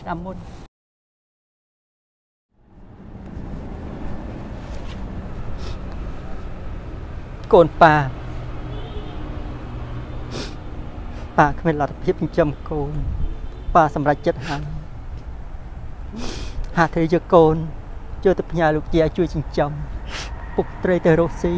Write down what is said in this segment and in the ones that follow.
ឆ្នាំមុនកូនប៉ាគ្មានលទ្ធភាពចិញ្ចឹមកូនប៉ាសម្រេចចិត្តហាត្រូវយកកូនជួយទៅផ្ញើលោកយាយជួយចិញ្ចឹមពុកត្រីទៅរកស៊ី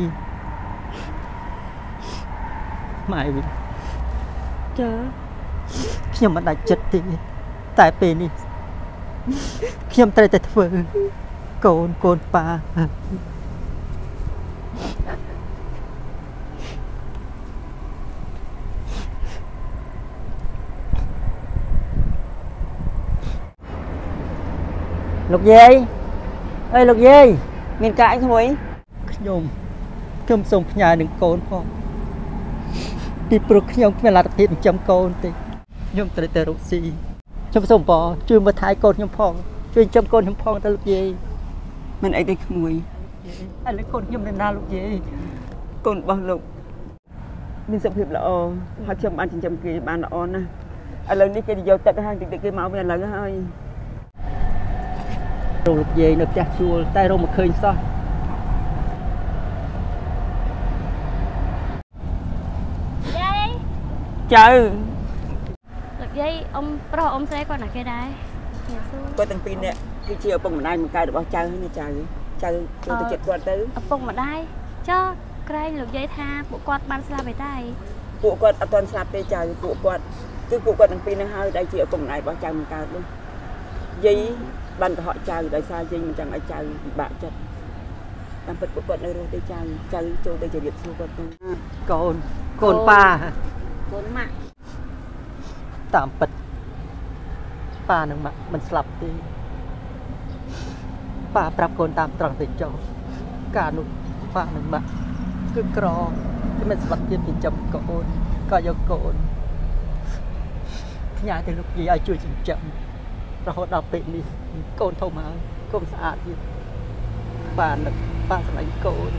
ម៉ែវិញចាខ្ញុំមិនដាច់ចិត្តទេតែពេលនេះខ្ញុំត្រូវតែធ្វើកូនប៉ាលោកយាយអើយលោកយាយមានការអីក្មួយខ្ញុំសូមផ្ញើនឹងកូនផងពីព្រោះខ្ញុំគ្មានលទ្ធភាពចិញ្ចឹមកូនទេខ្ញុំត្រូវទៅរកស៊ីខ្ញុំសូមបងជួយមើលថែកូនខ្ញុំផងជួយចិញ្ចឹមកូនខ្ញុំផងទៅលោកយាយមិនអីទេក្មួយឥឡូវកូនខ្ញុំនៅណាលោកយាយកូនរបស់លោកមានសុខភាពល្អហើយខ្ញុំបានចិញ្ចឹមគេបានល្អណាស់ឥឡូវនេះគេទៅយកទឹកហើយតិចគេមកវិញឥឡូវហើយលោកយាយនៅផ្ទះជួលតែរកមកឃើញសោះយាយចៅលោកយាយអ៊ំប្រុសអ៊ំស្រីគាត់ណាគេដែរគាត់ទាំងពីរនាក់គឺជាឪពុកម្ដាយបង្កើតរបស់ចៅនេះចៅចូលទៅចិត្តគាត់ទៅឪពុកម្ដាយចុះក្រែងលោកយាយថាពួកគាត់បានស្លាប់ហើយតែពួកគាត់អត់ទាន់ស្លាប់ទេចៅពួកគាត់ទាំងពីរនឹងហើយដែលជាឪពុកម្ដាយរបស់ចៅបង្កើតនោះយាយបានកុហកចៅដោយសារយើងមិនចង់ឲ្យចៅពិបាកចិត្តតាមពិតពួកគាត់នៅរស់ទេចៅចូលទៅជម្រាបសួរគាត់ទៅកូនប៉ាកូនម៉ាក់តាមពិតប៉ានិងម៉ាក់មិនស្លាប់ទេប៉ាប្រាប់កូនតាមត្រង់ទៅចុះការនោះប៉ានិងម៉ាក់គឺក្រគ្មានសមត្ថភាពចិញ្ចឹមកូនក៏យកកូនផ្ញើទៅលោកយាយឲ្យជួយចិញ្ចឹមរហូតដល់ពេលនេះកូនធំហើយកូនស្អាតទៀតប៉ាស្រឡាញ់កូន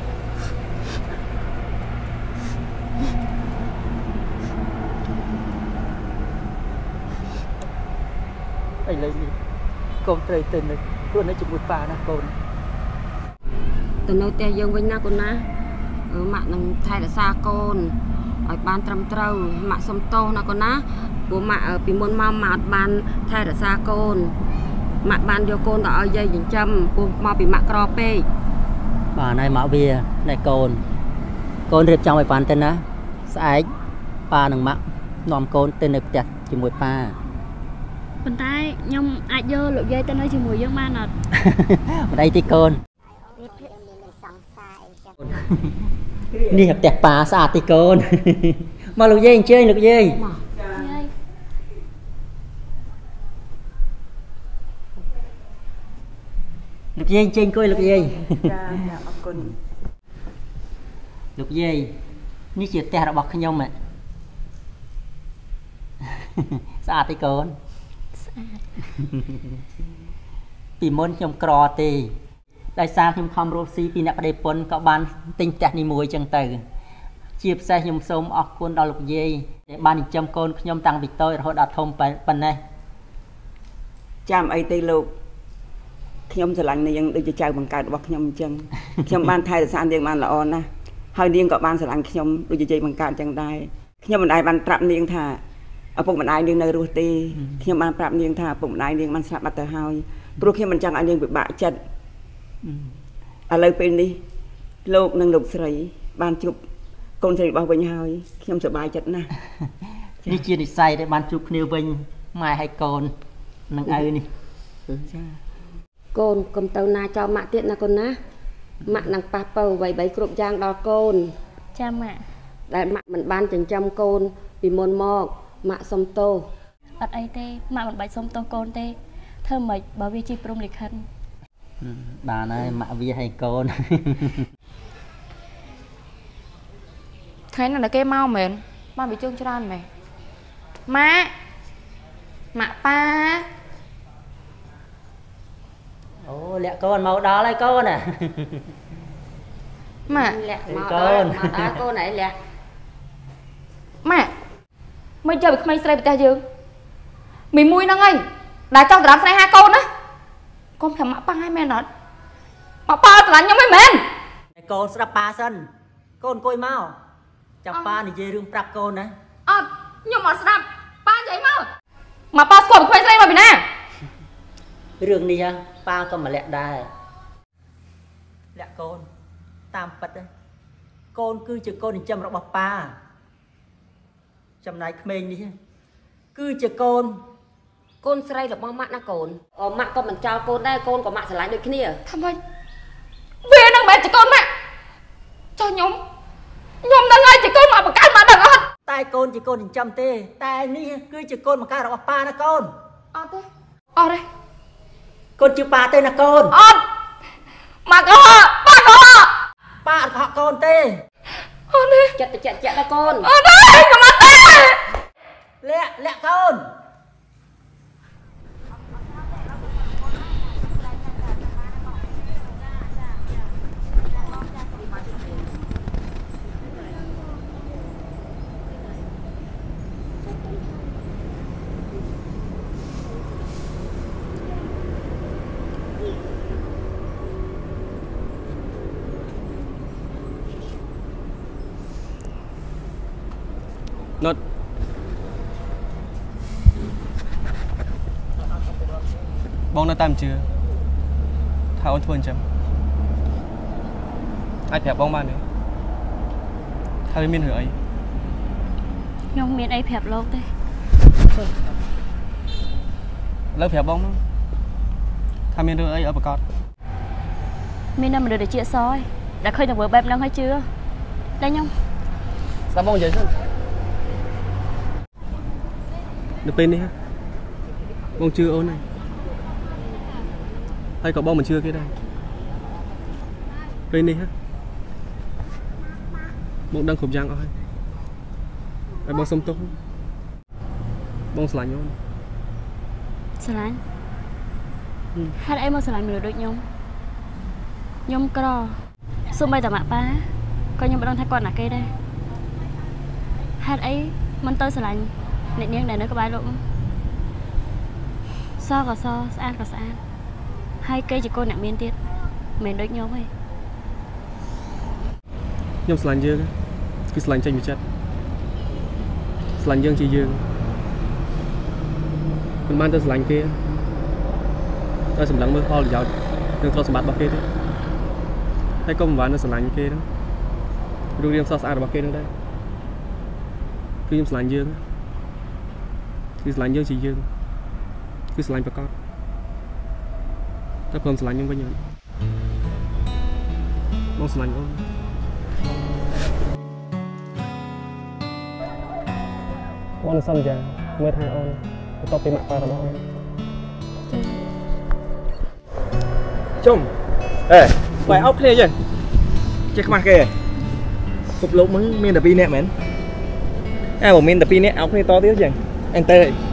ឥឡូវនេះកូនត្រូវទៅនៅខ្លួននៅជាមួយប៉ាណាកូនទៅនៅផ្ទះយើងវិញណាកូនណាម៉ាក់នឹងថែរក្សាកូនឲ្យបានត្រឹមត្រូវម៉ាក់សុំទោសណាកូនណាព្រោះម៉ាក់ពីមុនមកម៉ាក់អត់បានថែរក្សាកូនម៉ាក់បានយកកូនទៅឲ្យយាយចិញ្ចឹមព្រោះមកពីម៉ាក់ក្រពេកបាទហើយម៉ាក់វាណែកូនរៀបចំឲ្យបានទៅណាស្អែកប៉ានិងម៉ាក់នាំកូនទៅនៅផ្ទះជាមួយប៉ាប៉ុន្តែខ្ញុំអាចយកលោកយាយទៅនៅជាមួយយើងបានអត់មិនអីទេកូននេះផ្ទះប៉ាស្អាតទេកូនមកលោកយាយអញ្ជើញលោកយាយលោកយាយអញ្ជើញអង្គុយលោកយាយចាអរគុណលោកយាយនេះជាផ្ទះរបស់ខ្ញុំហ៎ស្អាតទេកូនស្អាតពីមុនខ្ញុំក្រទេដោយសារខ្ញុំខំរស់ស៊ីពីអ្នកប្តីពុនក៏បានទិញផ្ទះនេះមួយចឹងទៅជាពិសេសខ្ញុំសូមអរគុណដល់លោកយាយដែលបានចិញ្ចឹមកូនខ្ញុំតាំងពីតូចរហូតដល់ធំប៉ុណ្ណេះចាំអីទេលោកខ្ញុំស្រឡាញ់នាងដូចជាចៅបង្កើតរបស់ខ្ញុំអញ្ចឹងខ្ញុំបានថែរក្សានាងបានល្អណាស់ហើយនាងក៏បានស្រឡាញ់ខ្ញុំដូចជាយាយបង្កើតអញ្ចឹងដែរខ្ញុំមិនដែលបានប្រាប់នាងថាឪពុកម្ដាយនាងនៅរស់ទេខ្ញុំបានប្រាប់នាងថាឪពុកម្ដាយនាងបានស្លាប់បាត់ទៅហើយព្រោះខ្ញុំមិនចង់ឲ្យនាងពិបាកចិត្តឥឡូវពេលនេះលោកនិងលោកស្រីបានជួបកូនស្រីរបស់វិញហើយខ្ញុំសប្បាយចិត្តណាស់នេះជានិស្ស័យដែលបានជួបគ្នាវិញម៉ែហើយកូននឹងឪនេះចាកូនកុំទៅណាចោលម៉ាក់ទៀតណាកូនណាម៉ាក់នឹងប៉ះប៉ូវអ្វីៗគ្រប់យ៉ាងដល់កូនចាម៉ាក់ដែលម៉ាក់មិនបានចិញ្ចឹមកូនពីមុនមកម៉ាក់សុំទោសអត់អីទេម៉ាក់មិនបាច់សុំទោសកូនទេធ្វើម៉េចបើវាជាព្រំលិខិតបានហើយម៉ាក់វាឲ្យកូនថ្ងៃនោះតែគេមកមែនបានវាជើងច្រើនមែនម៉ាក់ប៉ាអូលាក់កូនមកដល់ហើយកូនម៉ាក់លាក់មកដល់កូនហើយលាក់ម៉ាក់មិនចូលពីក្មេងស្រីប្រទេសយើងមីមួយហ្នឹងអី đại trong đám này hai con đấy con phải mặc băng hai men đó mà ba là nhau mấy men con sẽ đập ba sân con coi mau chẳng ba thì về rừng trap con đấy nhưng mà đập ba vậy mà ba squat quay ra mà bị nè rừng đi ha ba con mà lẹ đài lẹ con tam bật đấy con cứ chờ con thì chăm nó bọc ba chăm này mình đi cứ chờ con ใส่ดอกมะนะโกนมะก็มันเจ้าโกนได้โกนก็มะสลายด้วยขี้เนี่ยทำไมเวียนังแม่จะโกนแม่cho nhóm đang ngay chỉ con mà cái mà đừng hết tai con chỉ con thì chăm tê tai ní cứ chỉ con mà cái đó ba là con thế đây con chưa ba tên là con mà có ba họ con tê chặt là con đây mà tê lẹ con Nốt bóng nó tam chưa thao ôn thuần chấm ai phẹp bóng ban đấy thao miên hửa ấy nhung miên ấy phẹp lâu thế lớp phẹp bóng thao miên hửa ấy ở bờ cọt miên đâu mà được để chia soi đã khơi được vừa bẹp đang hay chưa đây nhung sao bóng vậy chứ được bên đi ha bông chưa ôn này hay có bông mình chưa kia đây bên đi ha bông đang khủng giang rồi hay bông sông tốt bông sải nhôm sải hát em mau sải mình được nhung nhung cò xung bay tầm mạ ba coi nhung đang thay con là cây đây hát ấy mình tôi sải nè niên này nó có bài luôn so có so ăn có ăn hai cây chỉ cô nặng miên tiết mình đối nhau ấy nhom sành dương cái sành tranh bị chết sành dương chỉ dương còn mang tới sành kia cho sầm lắng mưa kho là giàu đừng cho sầm bát bạc kia đấy hay công ván nó sành kia đó đừng riêng so ăn bạc kia nữa đây cứ nhom sành dương cứ sành dương chỉ dương cứ sành bạc conถ้าความสลายยังก็ยังมองสลายก็วันซ้ำใจเมื่อทายออนต่อไปหมักปลาตะบองชมไปเอาเพลย์ยังเช็คมาเกย์ครบลูกมึงมีแต่ปีเนี้ยเหม็นผมมีแต่ปีเนี้ยเอาเพลย์ต่อเตี้ยยังอันเตย